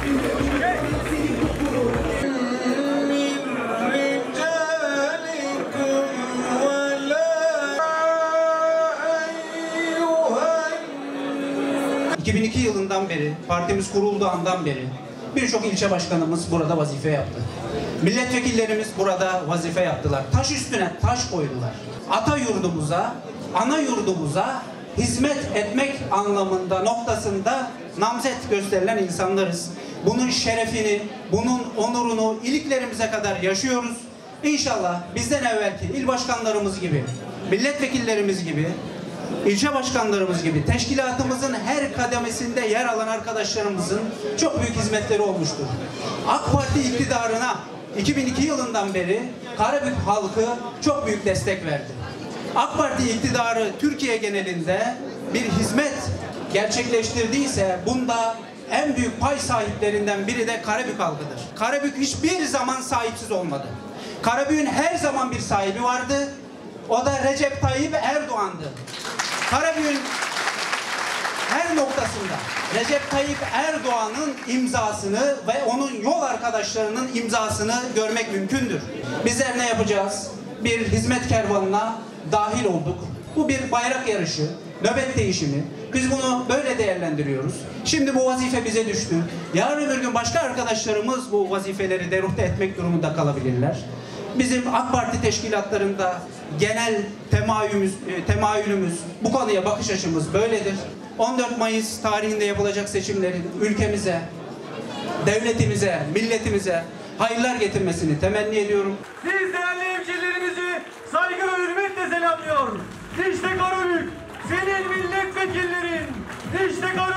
...2002 yılından beri, partimiz kurulduğu andan beri birçok ilçe başkanımız burada vazife yaptı. Milletvekillerimiz burada vazife yaptılar. Taş üstüne taş koydular. Ata yurdumuza, ana yurdumuza hizmet etmek anlamında, noktasında namzet gösterilen insanlarız. Bunun şerefini, bunun onurunu iliklerimize kadar yaşıyoruz. İnşallah bizden evvelki il başkanlarımız gibi, milletvekillerimiz gibi, ilçe başkanlarımız gibi teşkilatımızın her kademesinde yer alan arkadaşlarımızın çok büyük hizmetleri olmuştur. AK Parti iktidarına 2002 yılından beri Karabük halkı çok büyük destek verdi. AK Parti iktidarı Türkiye genelinde bir hizmet gerçekleştirdiyse bunda en büyük pay sahiplerinden biri de Karabük halkıdır. Karabük hiçbir zaman sahipsiz olmadı. Karabük'ün her zaman bir sahibi vardı. O da Recep Tayyip Erdoğan'dı. Karabük'ün her noktasında Recep Tayyip Erdoğan'ın imzasını ve onun yol arkadaşlarının imzasını görmek mümkündür. Bizler ne yapacağız? Bir hizmet kervanına dahil olduk. Bu bir bayrak yarışı, nöbet değişimi. Biz bunu böyle değerlendiriyoruz. Şimdi bu vazife bize düştü. Yarın öbür gün başka arkadaşlarımız bu vazifeleri deruhte etmek durumunda kalabilirler. Bizim AK Parti teşkilatlarında genel temayülümüz, bu konuya bakış açımız böyledir. 14 Mayıs tarihinde yapılacak seçimlerin ülkemize, devletimize, milletimize hayırlar getirmesini temenni ediyorum. Siz değerli hemşehrilerimizi saygı ve hürmetle selamlıyor. İşte Karabük, senin milletvekillerin. İşte Karabük.